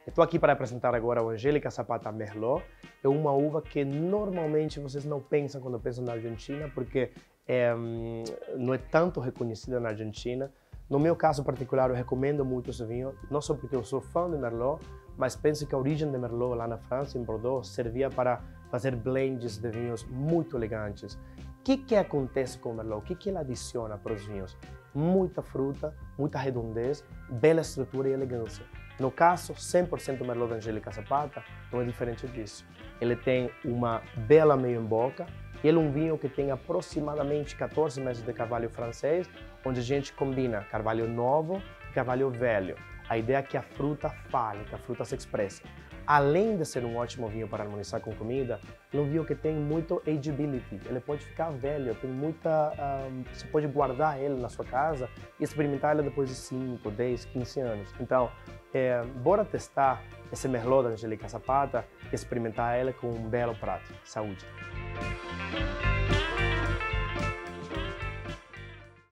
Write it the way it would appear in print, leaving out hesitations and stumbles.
Estou aqui para apresentar agora o Angélica Zapata Merlot. É uma uva que normalmente vocês não pensam quando pensam na Argentina, porque não é tanto reconhecida na Argentina. No meu caso particular, eu recomendo muito esse vinho, não só porque eu sou fã de Merlot, mas penso que a origem de Merlot lá na França, em Bordeaux, servia para fazer blends de vinhos muito elegantes. O que acontece com o Merlot? O que ele adiciona para os vinhos? Muita fruta, muita redondez, bela estrutura e elegância. No caso, 100% Merlot da Angélica Zapata não é diferente disso. Ele tem uma bela meio em boca, e ele é um vinho que tem aproximadamente 14 meses de carvalho francês, onde a gente combina carvalho novo e carvalho velho. A ideia é que a fruta fale, que a fruta se expresse. Além de ser um ótimo vinho para harmonizar com comida, é um vinho que tem muito ageability. Ele pode ficar velho, tem muita, você pode guardar ele na sua casa e experimentar ele depois de 5, 10, 15 anos. Então, bora testar esse Merlot da Angélica Zapata e experimentar ele com um belo prato. Saúde!